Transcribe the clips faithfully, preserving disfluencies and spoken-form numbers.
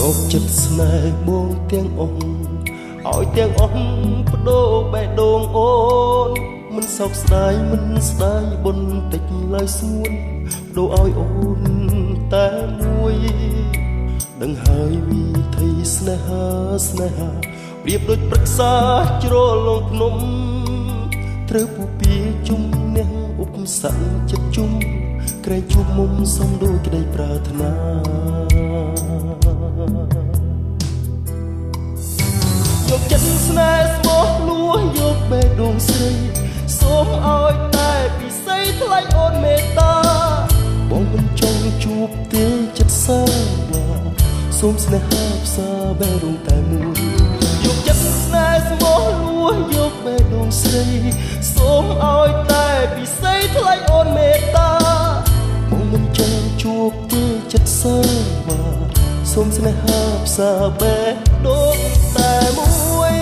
កចិត្តស្នេហ៍បងទាំងអស់ឲ្យទាំងអស់បដូរបេះដូងអូនមិនសោកស្ដាយមិនស្ដាយបុនតិចឡើយស្ងួនបដូរឲ្យអូនតែមួយដឹងហើយវិធីស្នេហាស្នេហាប្រៀបដូចព្រឹក្សាជ្រលងភ្នំត្រូវពុពាជុំអ្នកឧបសគ្គចិត្តជុំក្រែងជួបមុំសំដូចក្តីប្រាថ្នាយកចិត្តស្នេហ៍ស្មោះលួយកបេះដូងស្រីសូមឲ្យតែពិសីថ្លៃអូនមេត្តាបងមិនចង់ជួបទេចិត្តសាវាសូមស្នេហាផ្សាបេះដូងតែមួយយកចិត្តស្នេហ៍ស្មោះលួយកបេះដូងស្រីសូមឲ្យតែពិសីថ្លៃអូនមេត្តាបងមិនចង់ជួបទេចិត្តសាវាសូមស្នេហាផ្សាបេះដូងតែមួយ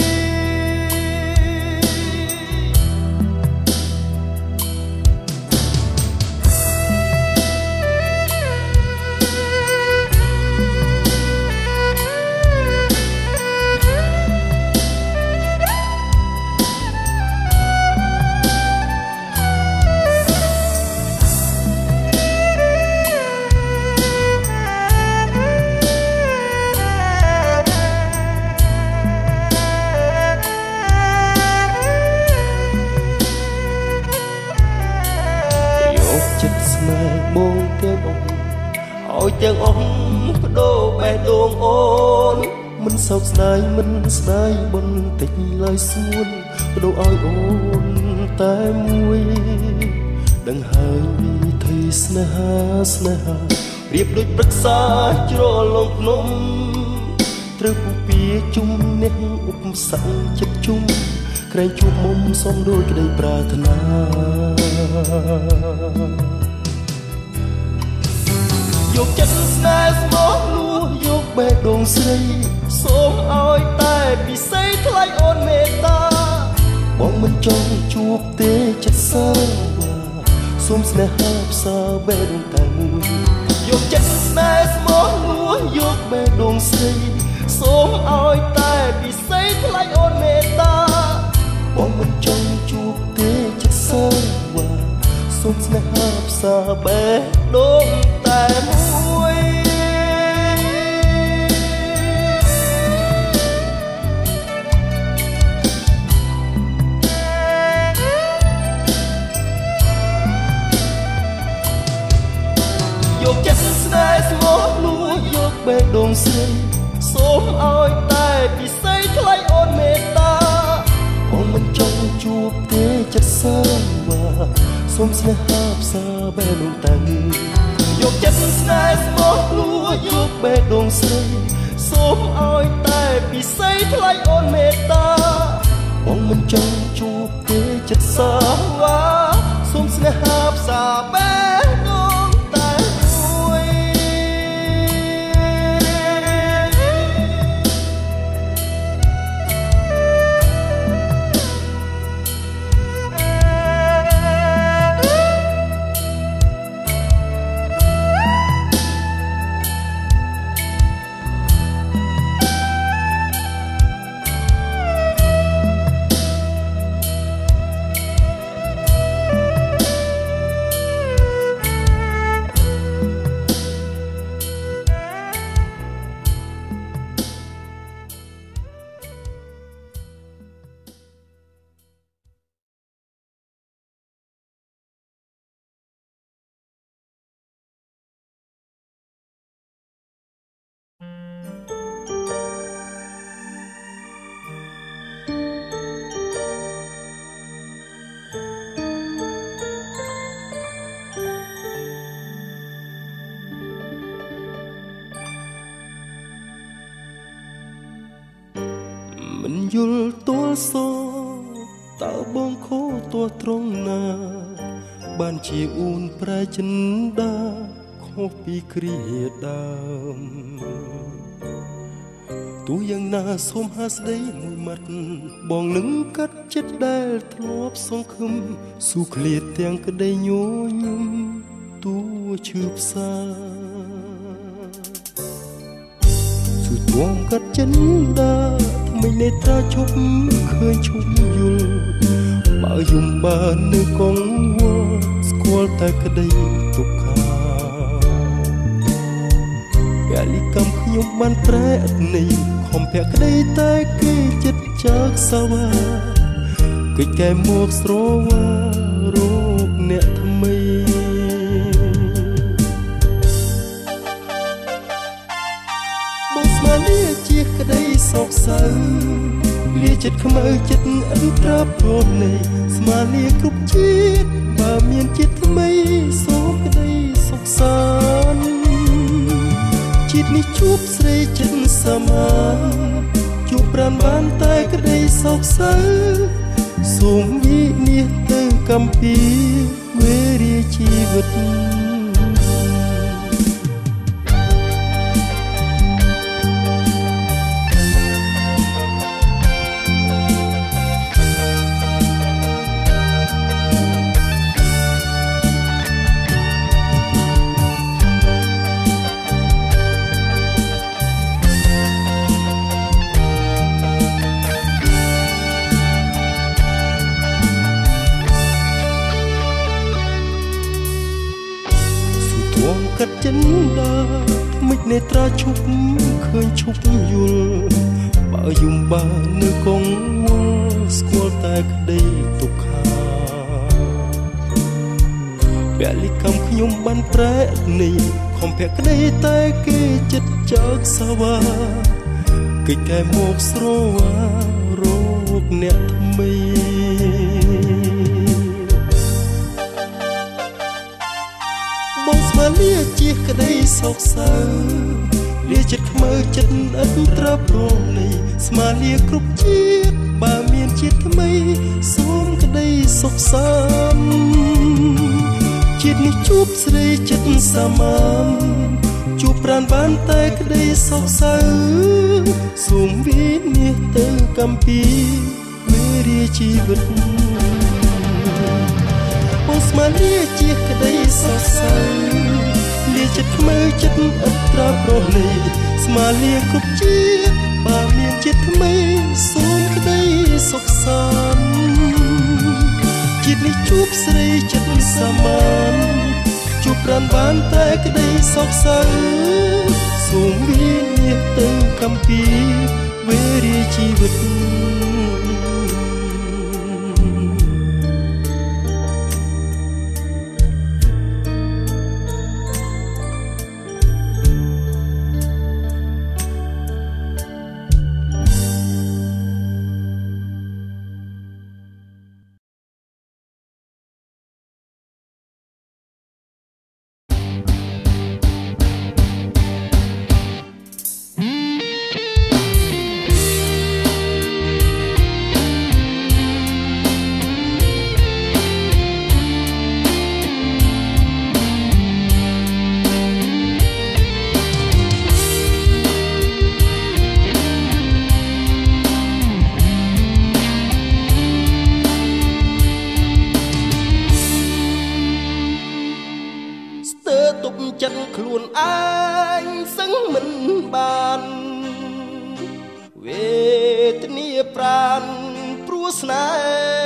បងទាំងអស់ឲ្យទាំងអស់បដូរបេះដូងអូនមិនសោកស្ដាយមិនស្ដាយបុនតិចឡើយស្ងួនបដូរឲ្យអូនតែមួយដឹងហើយវិធីស្នេហាស្នេហាប្រៀបដូចព្រឹក្សាជ្រលងភ្នំត្រូវពុពាជុំអ្នកឧបសគ្គចិត្តជុំក្រែងជួបមុំសំដូចក្តីប្រាថ្នាយកចិត្តស្នេហ៍ស្មោះលួយកបេះដូងស្រីសូមឲ្យតែពិសីថ្លៃអូនមេត្តាបងមិនចង់ជួបទេចិត្តសាវាសូមស្នេហាផ្សាបេះដូងតែមួយយកចិត្តស្នេហ៍ស្មោះលួយកបេះដូងស្រីសូមឲ្យតែពិសីថ្លៃអូនមេត្តាបងមិនចង់ជួបទេចិត្តសាវាសូមស្នេហាផ្សាបេះដូងតែមួយយកចិត្តស្នេហ៍ស្មោះលួយកបេះដូងស្រីសូមឲ្យតែពិសីថ្លៃអូនមេត្តាបងមិនចង់ជួបទេចិត្តសាវាសូមស្នេហាផ្សាបេះដូងតែមួយយកចិត្តស្នេហ៍ស្មោះលួយកបេះដូងស្រីសូមឲ្យតែពិសីថ្លៃអូនមេត្តាបងមិនចង់ជួបទេចិត្តសាវាសូមស្នេហាផ្សាបេះដូងតែមួយមិនយល់ទាល់សតើបងខូចទាស់ត្រង់ណាបានជាអ៊ូនប្រែចិនដាខុសពីគ្រាដើមទោះយ៉ាងណាសូមហាស្ដីមួយម៉ាត់បងនឹងកាត់ចិត្តដែលធ្លាប់សង្ឃឹមស៊ូឃ្លាតទាំងក្តីញញឹមទួឈឺផ្សា sự tuông cắt chân đa mình nên ta chúc khơi chúc yêu bao dùng ba nơi con hoa squall ta cái đây tục khá gà li cầm nhung ban trái này không phải cái đây ta cái chất chắc sao à cái cái muộc sro wa rốt nè thầm mây mà lia chiếc cái đây sọc sờ lia chết không ơi chết ấn trap rốt này mà lia cúp chiếc bà miền chết mây số cái đây sọc sàn chết ní chúp sấy chết sa man chúp ran bàn tay cái đây sọc sờ xuống vi nia từ cầm pi quê ria chi vật cắt chân đa mình nên tra chúc khơi chúc yêu bao dùng ba nơi con hoa squall ta cái đây tục khá bẻ li cầm nhung ban trái này không phải cái đây ta cái chất chắc sao à cái cái một số rốt nè thầm mây mà lia chiếc cái đây sọc sờ lia chết mơ chết ấn trap rong này mà lia cúp chiếc bà miền chết mây xuống cái đây sọc sam chết ní chúp sấy chết sa man chúp ran bàn tay cái đây sọc sờ xuống vi nia từ cầm pi quê ria chi vật mà lia chiếc cái đây sọc sờ lia chết mơ chết ấp trap rong này mà lia cúp chiếc bà miền chết mây xuống cái đây sọc sàn chết ní chúp sấy chết sa man chúp ran bàn tay cái đây sọc sờ xuống vi nia từ cầm pi quê ria chi vật chân khuôn anh xứng mình bàn về tên nia pran pru snai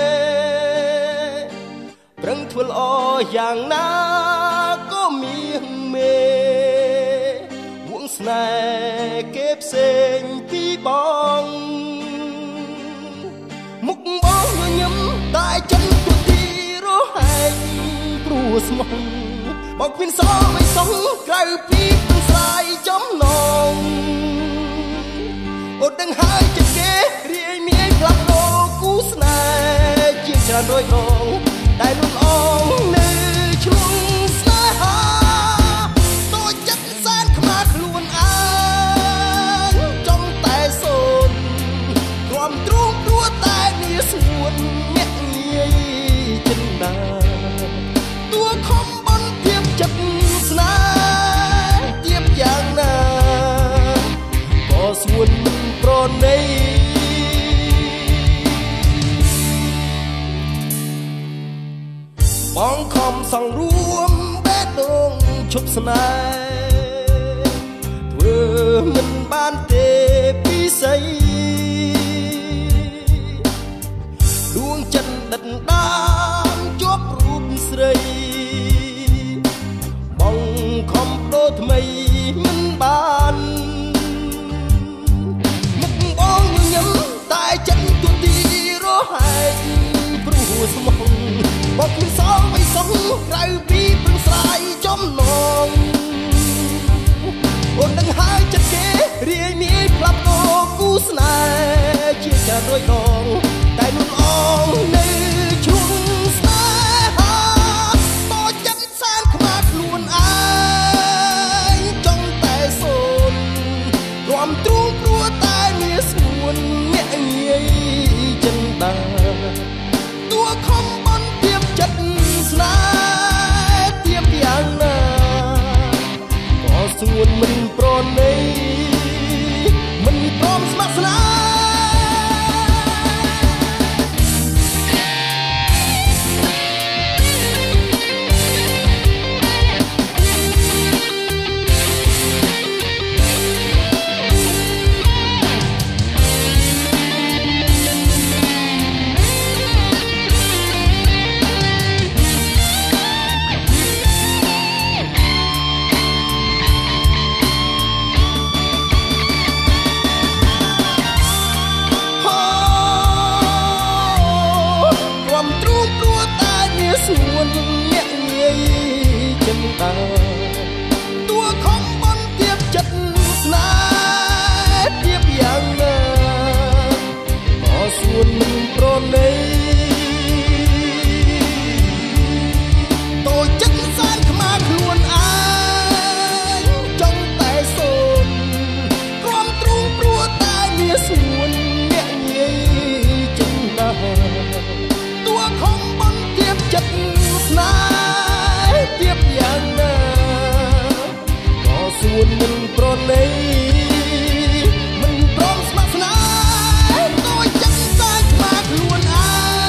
prang thul o yang na có miếng mê vuông snai kép sen pi bong mục bóng người nhắm tại chân của ti rô hành pru smongบอกวินซ้อไม่สงไกลปีเป็นสายจอมนองอดดังหายจะเกะเรียมีไอ้พลักโลกูสนายเจียงจานโดยนองได้รุ่นอ่องในช่วงสายหาตัวจัดแสนขมาขลุ่นอ่างจมแต่โซนความตรุงตัวแต่เนียสวนเงี้ยเงี้ยจินดาตัวคอมจับสนาเทียบอย่างน่าก็ส่วนโปรดในมองคอมสั่งรวมแบดดงชุบสนายเธอมันบ้านเตะសីដួងចិត្តដិតដានជាប់រូបស្រីបងខំបដូរថ្មីមិនបានមុខបងញញឹមតែចិត្តទូទីរហែកព្រោះស្មោះបងមិនសងមិនសងក្រៅពីព្រឹងស្រាយចំណងអូននឹងហើយចិត្តគេរាយមាយផ្លាប់ដោគូស្នេហ៍ជាច្រើនរយដងតែនួនអងនៅជ្រុងស្នេហាតូចចិត្តសានខ្មាស់ខ្លួនឯងចង់តែសូនរំទ្រូងព្រោះតែមានស្ងួនមាក់ងាយចិនដាតួខំបន់ទៀបចិត្តស្នេហ៍ទៀបយ៉ាងណាក៏ស្ងួនមិនប្រណីមិនព្រមស្ម័គ្រស្នេហ៍តួខំបន់ទៀបចិត្តស្នេហ៍ទៀបយ៉ាងណាក៏ស្ងួនមិនប្រណីតូចចិត្តសានខ្មាស់ខ្លួនឯងចង់តែសូនព្រមទ្រូងព្រោះតែមានស្ងួនមាក់ងាយចិនដាតួខំបន់ទៀបចិត្តស្នេហ៍ទៀបយ៉ាងណាសួនមិនប្រណីមិនព្រមស្ម័គ្រស្នេហ៍តូចចិត្តសាយខ្មាស់ខ្លួនឯង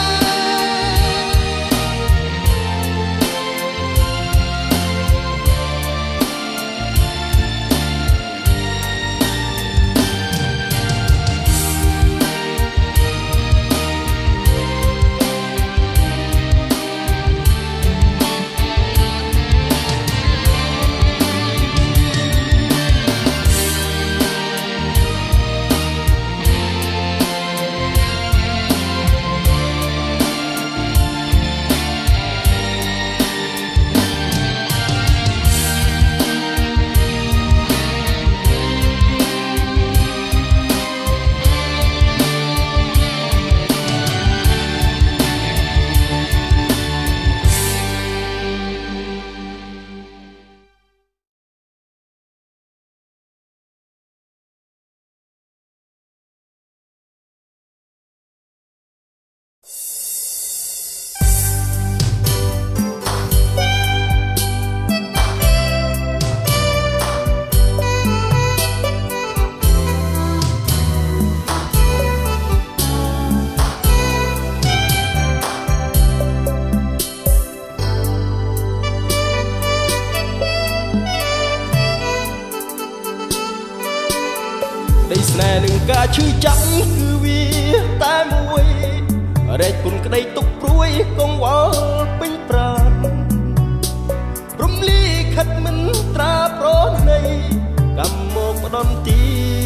ស្នេហ៍នឹងការឈឺចាប់គឺវាតែមួយរែកគុណក្តីទុកព្រួយកងវល់ពេញប្រាណរំលីខិតមិនត្រាប្រណីកម្មមកផ្ដំទី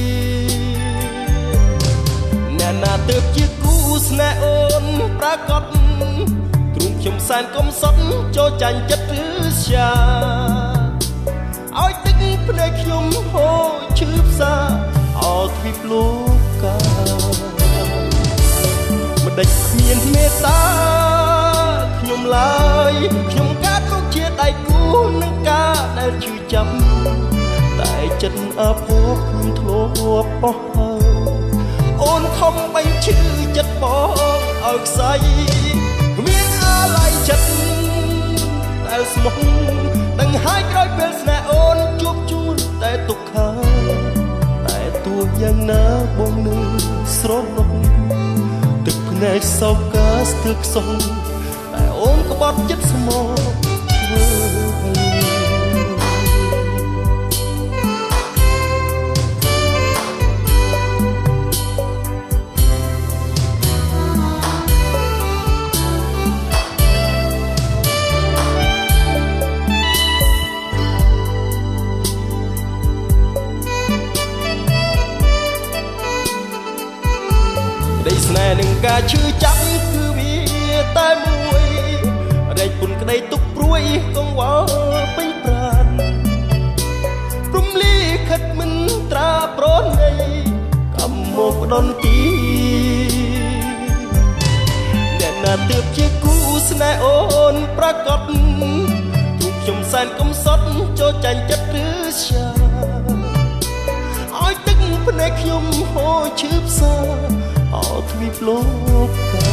អ្នកណាទើបជាគូស្នេហ៍អូនប្រកបទ្រូងខ្ញុំសែនកំសត់ចូលចាញ់ចិត្តឬស្យាឲ្យទឹកភ្នែកខ្ញុំហូរឈឺផ្សាអត់ពីផ្លូវកាមិនដេចគ្មានមេត្តាខ្ញុំឡើយខ្ញុំកើតមកជាដៃគូនឹងការដែលឈឺចាប់តែចិត្តអាភ័ព្វខ្ញុំធ្លាប់បោះហើយអូនខំបែកឈឺចិត្តបងឲ្យខ្សែគ្មានអាឡ័យចិត្តតែស្មោះដឹងហើយក្រោយពេលស្នេហ៍អូនជួបជួនតែទុកខាតែទោះយ៉ាងណាបងនឹងស្រណុកទឹកភ្នែកសោកកាស្ទើរខ្សោយតែអូនក្បត់ចិត្តស្មោះធ្វើការឈឺចាប់គឺវាតែមួយរែកពុនក្តីទុកព្រួយកង្វល់ពេញប្រាណព្រំលីខិតមិនត្រាប្រណីកំមកដនទីអ្នកណាទើបជាគូស្នេហ៍អូនប្រកបទូខ្ញុំសែនកំសត់ចូលចាញ់ចិត្តឬရှာឲ្យទឹកភ្នែកខ្ញុំហូរឈឺផ្សាអោទ្វីបលោកកា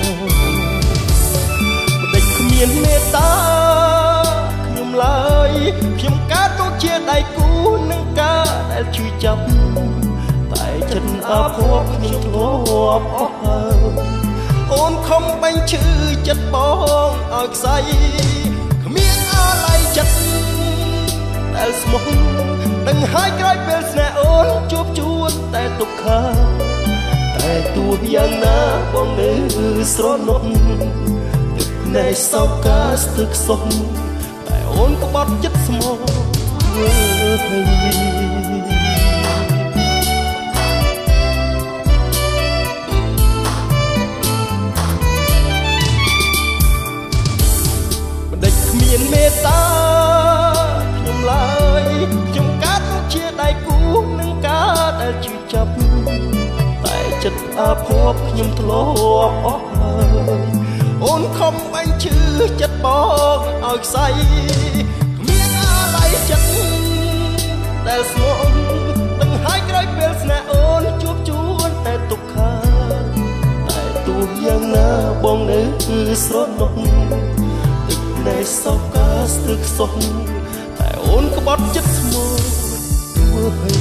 មិនដេចគ្មានមេត្តាខ្ញុំឡើយខ្ញុំកើតដូចជាដៃគូនឹងការដែលឈឺចាប់តែចិត្តអាភ័ព្វខ្ញុំធ្លាប់អស់ហើយអូនខំបាញ់ឈឺចិត្តបងឲ្យខ្សែគ្មានអាឡ័យចិត្តដែលស្មោះដឹងហើយក្រោយពេលស្នេហ៍អូនជួបជួនតែទុក្ខតែទោះយ៉ាងណាបងនៅស្រណុកទឹកភ្នែកសោកកាស្ទឹកសុខតែអូនក្បត់ចិត្តស្មោះធ្វើមានមេត្តាខ្ញុំឡើយខ្ញុំកើតមកជាដៃគូនឹងការដែលឈឺចាប់តែចិត្តអាភ័ព្វខ្ញុំធ្លាប់អស់ហើយអូនខំបាញ់ឈឺចិត្តបងឲ្យខ្សែគ្មានអាឡ័យចិត្តដែលស្មោះដឹងហើយក្រោយពេលស្នេហ៍អូនជួបជួនតែទុក្ខតែទោះយ៉ាងណាបងនៅគឺស្រណុកតែសោកកាស្ទឹកសុខតែអូនក្បត់ចិត្តស្មោះធ្វើឲ្យ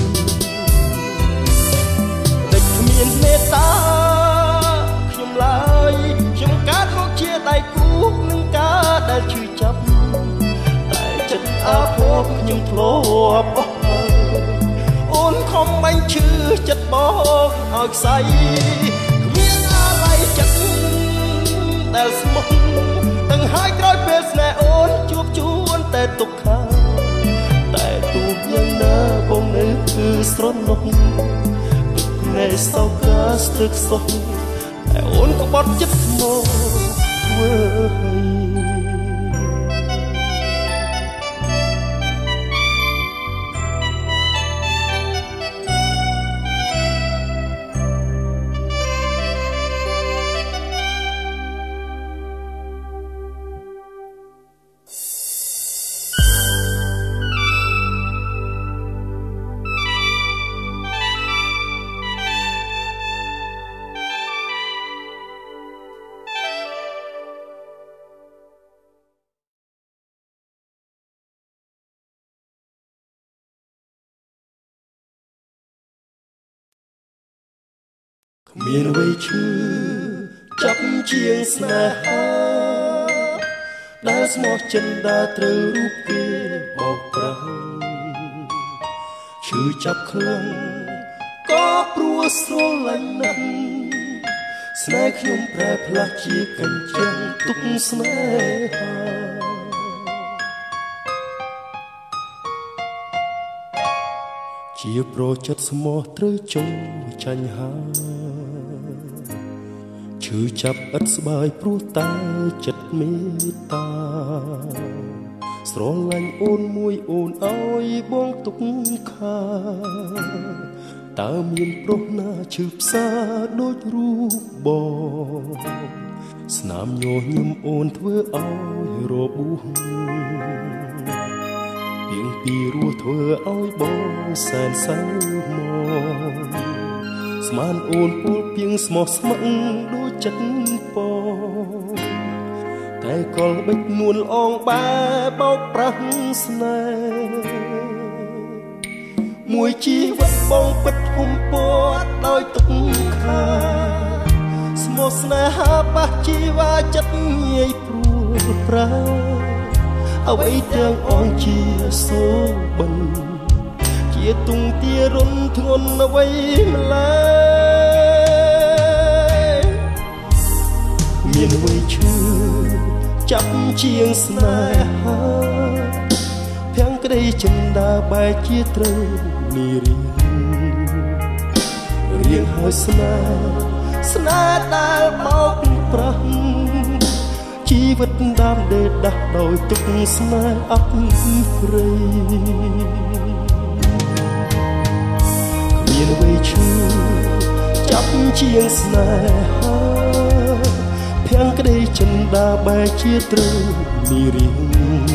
តែគ្មានមេត្តាខ្ញុំឡើយខ្ញុំកើតមកជាដៃគូនឹងការដែលឈឺចាប់តែចិត្តអាភ័ព្វខ្ញុំធ្លាប់អស់ហើយអូនខំបាញ់ឈឺចិត្តបងឲ្យខ្សែគ្មានអាឡ័យចិត្តដែលស្មោះទាំងហើយក្រោយពេលស្នេហ៍អូនជួបជួនតែទុក្ខតែទោះយ៉ាងណាបងនៅគឺស្រណុកទឹកភ្នែកសោកកាស្ទឹកសុខតែអូនក្បត់ចិត្តស្មោះធ្វើមានវ័យឈឺចាប់ជាងស្នេហាដែលស្មោះចិនដាត្រូវរូបគេបោកប្រាស់ឈឺចាប់ខ្លាំងក៏ព្រោះស្រឡាញ់ណាស់ស្នេហ៍ខ្ញុំប្រែផ្លាស់ជាកញ្ចឹងទុកស្នេហាជាប្រចិត្តស្មោះត្រូវចុះចាញ់ហើយឈឺចាប់ឥតស្បើយព្រោះតែចិត្តមេត្តាស្រឡាញ់អូនមួយអូនឲ្យបងទុកខាតើមានប្រុសណាឈឺផ្សាដូចរូបបងស្នាមញញឹមអូនធ្វើឲ្យរបួសពីងពីរស់ធ្វើឲ្យបងសែនសៅមកស្មានអូនពូលពីងស្មោះស្ម័គ្រដូចចិត្តបងតែកលបិចនួនអងបែបោកប្រាស់ស្នេហ៍មួយជីវិតបងពិតហុំពត់ដោយទុកខាស្មោះស្នេហាប៉ះជីវាចិត្តងាយព្រួលប្រាអ្វីទាំងអងជាសូបិនជាទុងទារុនធ្ងន់អ្វីម្ល៉េះមានអ្វីឈឺចាប់ជាងស្នេហាភាំងក្តីចិនដាបែកជាត្រូវនារីរៀងហើយស្នេហ៍ស្នេហ៍ដែលបោកប្រាស់ជីវិតដើមដេកដាស់ដោយទុកស្នេហ៍អប់ព្រៃមានអ្វីឈឺចាប់ជាងស្នេហាភាំងក្តីចិនដាបែកជាត្រូវមានរៀង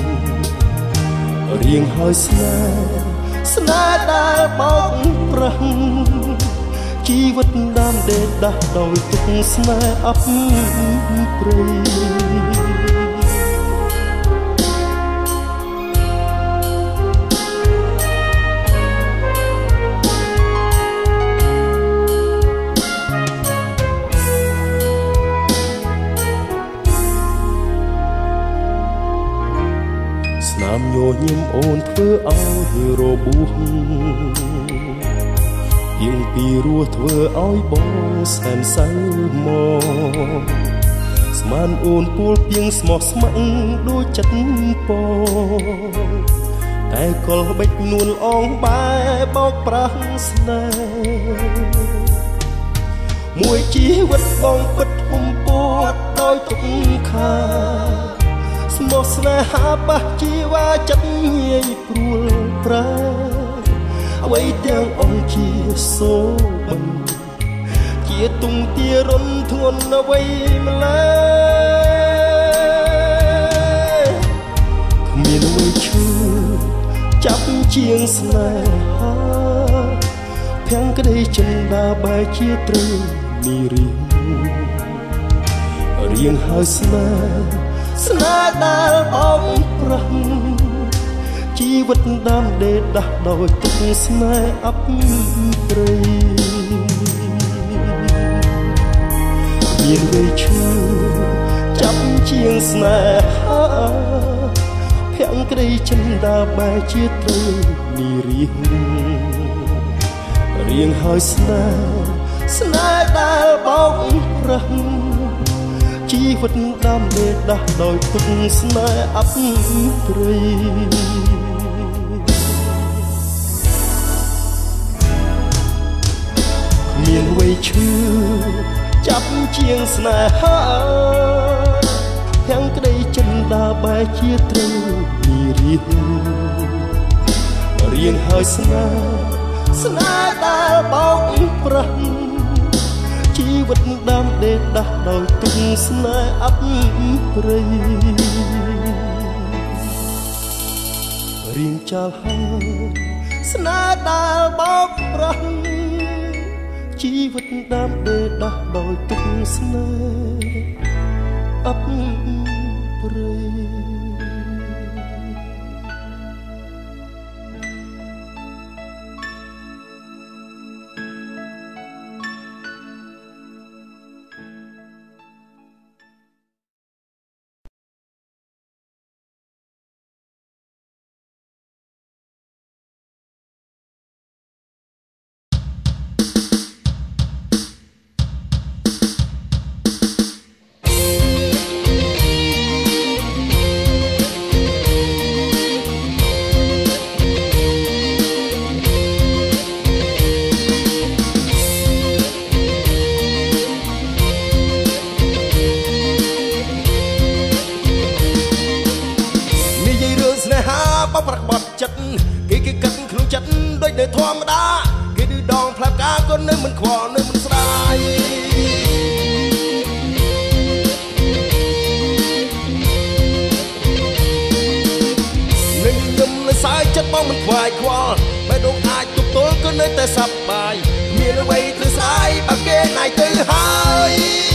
រៀងហើយស្នេហ៍ស្នេហ៍ដែលបោកប្រាស់ជីវិតដើមដេកដាស់ដោយទុកស្នេហ៍អប់ព្រៃស្នាមញញឹមអូនធ្វើឲ្យរបួសជាងពីរស់ធ្វើឲ្យបងសែនសៅមកស្មានអូនពូលពីងស្មោះស្ម័គ្រដូចចិត្តពតែកលបិចនួនអងបែបោកប្រាស់ស្នេហ៍មួយជីវិតបងពិតហុំពួតដោយទុកខាស្មោះស្នេហាបះជីវ៉ាចិត្តងាយព្រួលប្រាអ្វីទាំងអង្គជាសូបិនជាទុំទារុនធ្ងន់អ្វីម្ល៉េះគ្មានអ្វីឈឺចាប់ជាងស្នេហាភាំងក្តីចិនដាបែកជាត្រូវមានរៀងរៀងហើយស្នេហ៍ស្នេហ៍ដែលបោកប្រាស់ជីវិតដើមដេកដាស់ដោយទុកស្នេហ៍អប់ព្រៃមានវ័យឈឺចាប់ជាងស្នេហាភាំងក្តីចិនដាបែកជាត្រូវមានរៀងរៀងហើយស្នេហ៍ស្នេហ៍ដែលបោកប្រាស់ជីវិតដើមដេកដាស់ដោយទុកស្នេហ៍អប់ព្រៃមានវ័យឈឺចាប់ជាងស្នេហាភាំងក្តីចិនដាបែកជាត្រូវមានរៀងរៀងហើយស្នេហ៍ស្នេហ៍ដែលបោកប្រាស់ជីវិតដើមដេកដាស់ដោយទុកស្នេហ៍អប់ព្រៃរៀងចាលហើយស្នេហ៍ដែលបោកប្រាស់ជីវិតដើមដេកដាស់ដោយទុកស្នេហ៍អប់ព្រៃប្រកបចិត្តគេគេកាត់ក្នុងចិត្តដូចនៅធម្មតាគេឌឺដងផ្លែផ្កាក៏នៅមិនខ្វល់នៅមិនស្ដាយនឹងយំនៅសាយចិត្តបងមិនខ្វាយខ្វល់បែរដងអាចទប់ទល់ក៏នៅតែសប្បាយមានអ្វីធ្វើស្ដាយបើគេណៃទៅហើយ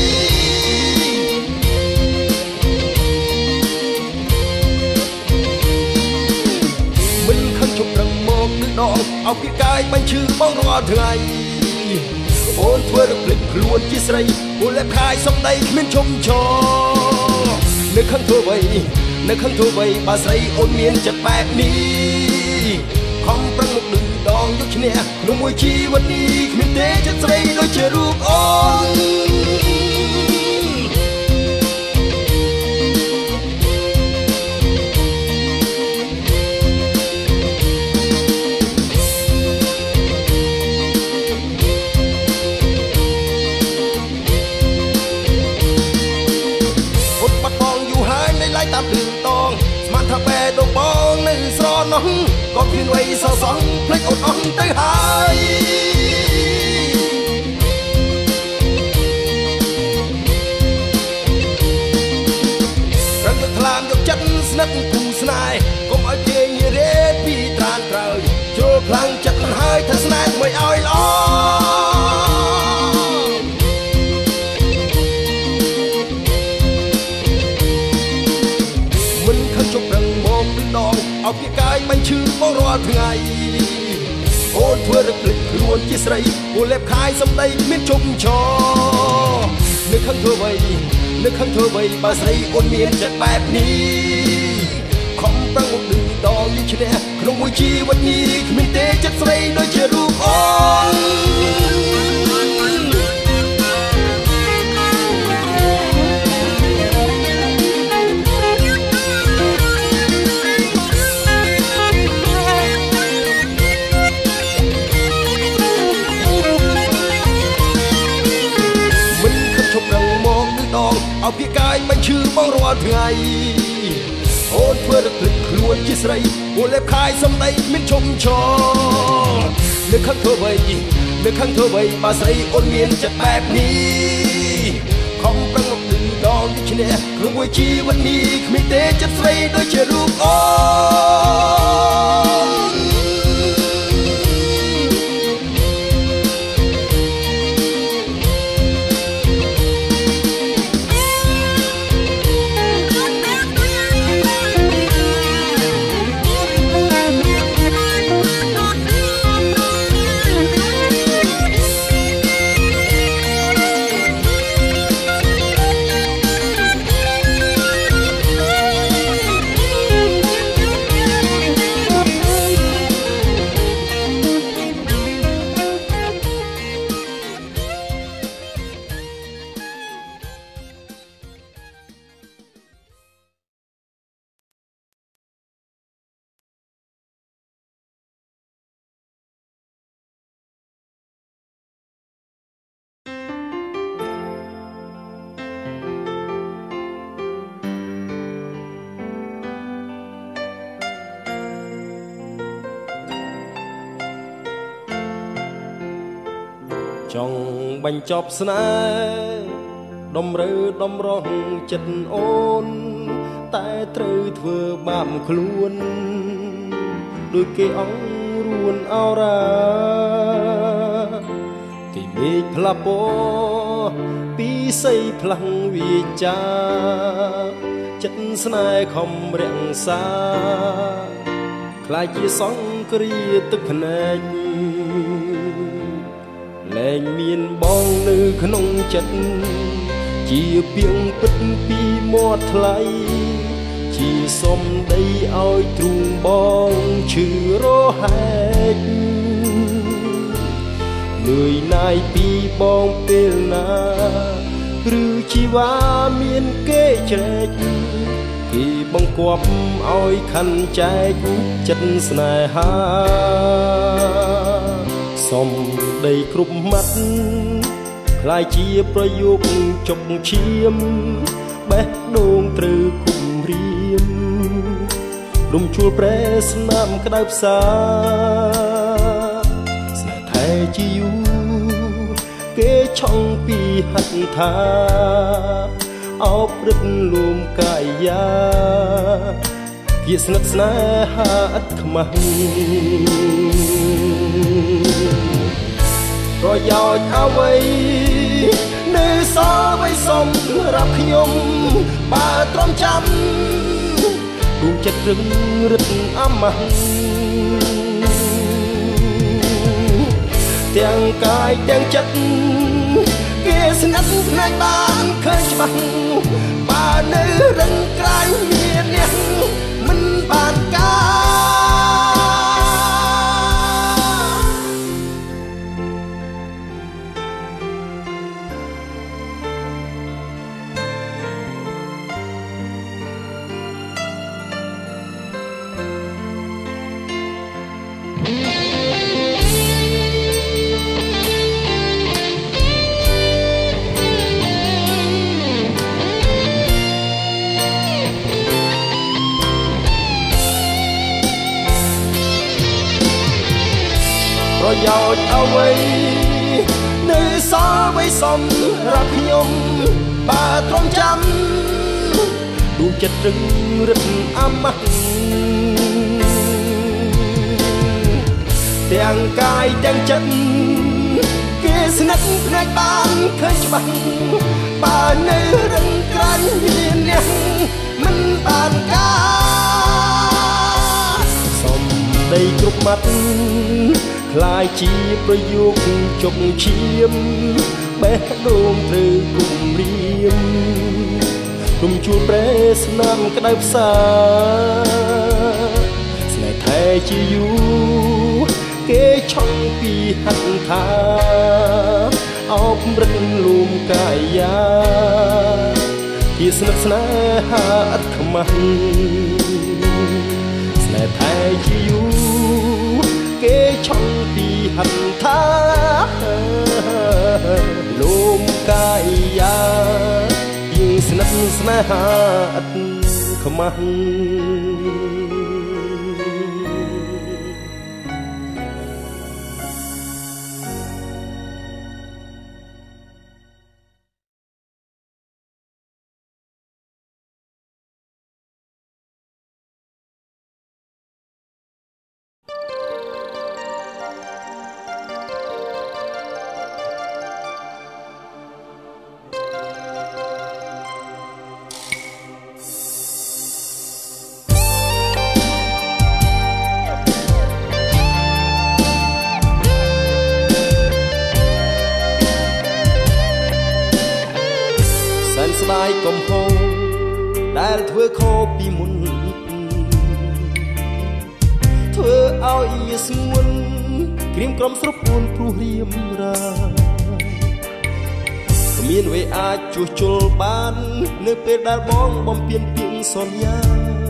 ដងអោបពីកាយបាញ់ឈឺបងរាល់ថ្ងៃអូនធ្វើរំលឹកខ្លួនជាស្រីអូនលែបខាយសំដីគ្មានឈុំឈរនៅខឹងធ្វើអ្វីនៅខឹងធ្វើអ្វីបើស្រីអូនមានចិត្តបែបនេះខំប្រឹងមកឌឺដងយកឈ្នះក្នុងមួយជីវិតនេះគ្មានទេចិត្តស្រីដូចជារូបអូន នសសងភ្លេចអូនអស់ទៅហើយរឹងថ្លាមយកចិត្តស្និទ្ធគូស្នេហ៍កុំឲ្យគេញរេពីត្រានក្រោយចូលខ្លាំងចិត្តមិនហើយថាស្នេហ៍មិនឲ្យល្អមិនខឹងជប់រឹងមកដងឲ្យពីកាយបាញ់ឈឺមករាល់ថ្ងៃអូនធ្វើរឹកភ្លេចខ្លួនជាស្រីអូនលេបខាយសំដីមានជុំឆនឹកខឹងធ្វើអ្វីនឹកខឹងធ្វើអ្វីបើស្រីអូនមានចិត្តបែបនេះខំប្រឹងមកឌឺដងនេះឈ្នះក្នុងមួយជីវិតនេះគ្មានទេចិត្តស្រីដូចជារូបអូនឲ្យពីកាយមិនឈឺបងរាល់ថ្ងៃអូនធ្វើរឹកភ្លេចខ្លួនជាស្រីអូនលេបខាយសំដីមានឈុំឆនឹកខឹងធ្វើអ្វីនឹកខឹងធ្វើអ្វីបើស្រីអូនមានចិត្តបែបនេះខំប្រឹងមកឌឺដងឈ្នះក្នុងមួយជីវិតនេះគ្មានទេចិត្តស្រីដូចជារូបអូនចង់បញ្ចប់ស្នេហ៍ដំរើដំរងចិត្តអូនតែត្រូវធ្វើបាបខ្លួនដូចគេអង្រួនអរ៉ាទីមេឃផ្លាពោពីស័យផ្លាំងវាចាចិត្តស្នេហ៍ខំរាំងសាខ្លាចជាសង្គ្រាទឹកភ្នែកលែងមានបងនៅក្នុងចិត្តជាពីងពិតពីមាត់ថ្លៃជាសុំដីឲ្យទ្រូងបងឈឺរហែកលឿយណាយពីបងពេលណាឬជីវ៉ាមានគេជ្រែកគេបង្គាប់ឲ្យខាន់ចែកចិត្តស្នេហាសុំដីគ្រប់មាត់ខ្លាយជាប្រយោគចុកឈាមបេះដូងត្រូវគុំរៀមរំជួលប្រែស្នាមក្តៅផ្សាស្នេហ៍ថែជាយូរគេឆុងពីហិតថាអោបរឹកលួមកាយាជាស្និទ្ធស្នេហាឥតខ្មាស់ប្រយោជន៍អ្វីនៅសល់ໄວសុំរាប់ខ្ញុំបើទ្រាំចាំដួងចិត្តរឹងរឹតអមះទាំងកាយទាំងចិត្តគេស្និទ្ធផ្នែកបានឃើញច្បាស់បើនៅរឹងក្រាញមានអ្នកមិនបានការចអ្វីនៅសល់ໄວសំរាប់ខ្ញុំបើទ្រាំចាំដួងចិត្តរឹងរិតអាម៉ាស់ទាំងកាយទាំងចិត្តគេស្និទ្ធភ្នែកបានឃើញច្បាស់បើនៅរឹងក្រាញ់មានអ្នកមិនបានការសំដីគ្រប់មាត់คล้ายជាប្រយោគជុកឈាមបេះដូងត្រូវគុំរៀមគុំជួលប្រេស្នាមក្តៅផ្សាស្នេហ៍ថែជាយូរគេឆក់ពីហັດថាអោបរឹកលូមកាយាជាស្និទ្ធស្នេហាឥតខ្មាស់ស្នេហ៍ថែជាយូរគេឆក់ពីហັດថាលូមកាយាជាស្និទ្ធស្នេហាឥតខ្មាស់ស្ដាយកំហុសដែលធ្វើខុសពីមុនធ្វើឲ្យវាស្ងួនក្រៀមក្រំស្រពួនព្រោះរៀមរាគ្មានអ្វីអាចជួសជុលបាននៅពេលដែលបងបំពេញពាក្យសន្យា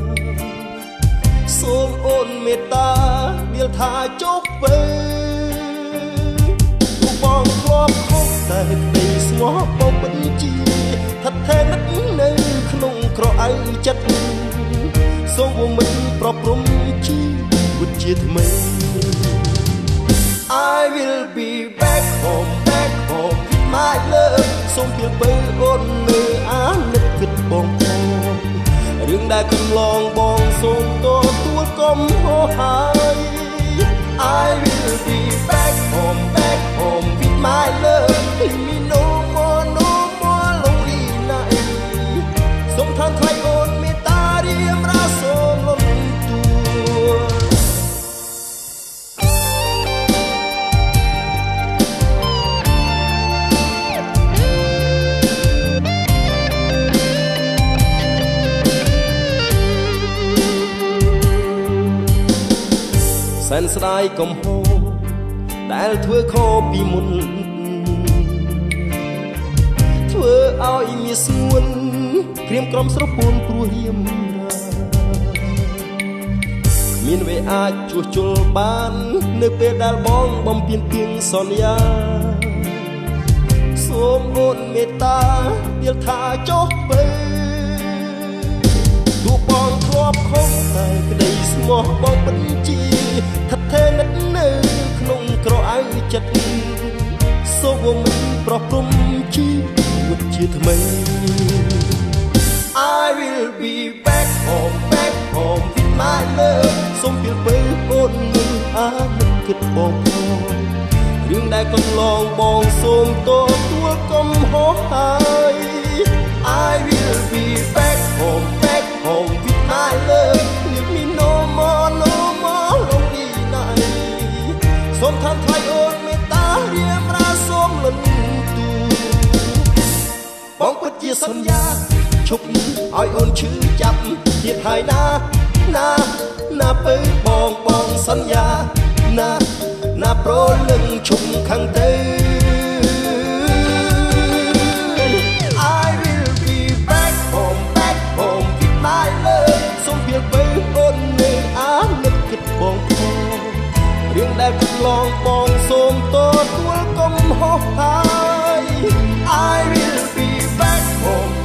សូមអូនមេត្តាវាលថាចុះទៅបងធ្លាប់ខុសតែក្តីស្មោះបងបញ្ជាថិតថេរនឹកនៅក្នុងក្រអៅចិត្តសូមមិនប្រព្រំជីវិតជាថ្មី I will be back home back home my love សូមពីលបើអូននៅអាណិតគិតបងផងរឿងដែលកន្លងបងសូមទទួលកុំហោហាយ I will be back home back home with my love leave me no more no more lonely night សូមឋានថ្លៃអូនមេត្តារៀមរាសូមលំសែនស្ដាយកំហុសដែលធ្វើខុសពីមុនធ្វើឲ្យមានស្ងួនក្រៀមក្រំស្រពួនព្រោះរៀមរាគ្មានអ្វីអាចជួសជុលបាននៅពេលដែលបងបំពេញពាក្យសន្យាសូមអូនមេត្តាវាលថាចុះទៅទោះបងធ្លាប់ខុសតែក្តីស្មោះបងបញ្ជាថិតថេរនឹកនៅក្នុងក្រអៅចិត្តសូមមិនប្រព្រំជីវិតជាថ្មី I will be back home back home with my love សូមពីលបើអូននៅអាណិតគិតបងផងរឿងដែលកន្លងបងសូមទទួលកុំហោហាយ I will be back home back home with my love leave me no more no more lonely night សូមឋានថ្លៃអូនមេត្តារៀមរាសូមលន់ទូបងពិតជាសន្យាឈប់ឲ្យអូនឈឺចាប់ទៀតហើយណាណាណាពើបងបងសន្យាណាណាប្រលឹងឈប់ខាងទៅ I will be back home back home with my love សូមពីលបើអូននៅអាណិតគិតបងផងរឿងដែលកន្លងបងសូមទទួលកុំហោះហាយ I will be back home